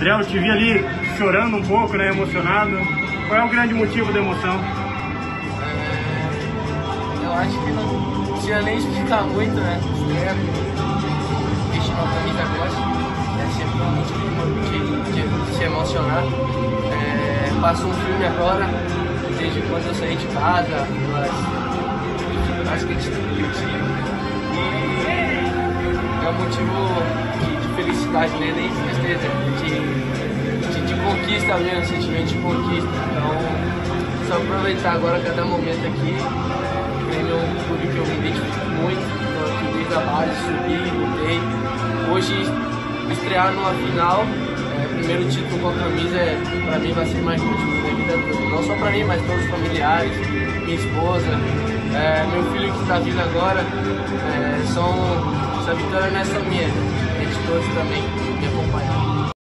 Adriel, eu te vi ali chorando um pouco, né, emocionado. Qual é o grande motivo da emoção? Eu acho que não precisa nem explicar muito, né? Vestir uma camisa gosta, é sempre um motivo de se emocionar. Passou um filme agora, desde quando eu saí de casa, as que eu tive. E é um motivo de felicidade, né? Nem tristeza, de conquista mesmo, sentimento de conquista. Então, só aproveitar agora cada momento aqui. Grêmio é um clube que eu me identifico muito, estou aqui desde a base, subi, lutei. Hoje, estrear numa final, primeiro título com a camisa, para mim vai ser mais motivo da vida toda. Não só para mim, mas todos os familiares, minha esposa, meu filho que está vindo agora. Essa vitória não é só minha, é de todos também.